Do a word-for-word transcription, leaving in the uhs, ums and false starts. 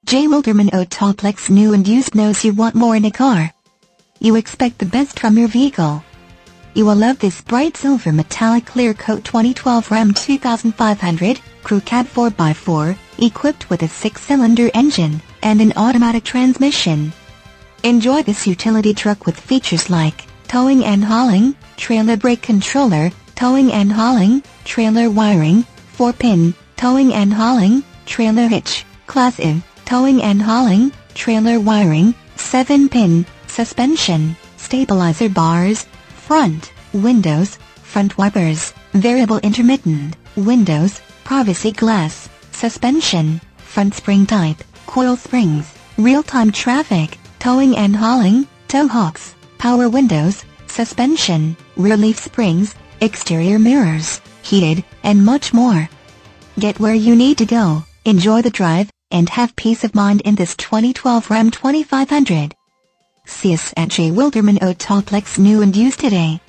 J. Wilderman Autoplex new and used knows you want more in a car. You expect the best from your vehicle. You will love this bright silver metallic clear coat twenty twelve Ram twenty-five hundred Crew Cab four by four, equipped with a six-cylinder engine and an automatic transmission. Enjoy this utility truck with features like towing and hauling, trailer brake controller, towing and hauling, trailer wiring, four pin, towing and hauling, trailer hitch, Class I, towing and hauling, trailer wiring, seven pin, suspension, stabilizer bars, front, windows, front wipers, variable intermittent, windows, privacy glass, suspension, front spring type, coil springs, real-time traffic, towing and hauling, tow hooks, power windows, suspension, rear leaf springs, exterior mirrors, heated, and much more. Get where you need to go, enjoy the drive, and have peace of mind in this twenty twelve Ram twenty-five hundred. See us at J. Wilderman Autoplex new and used today.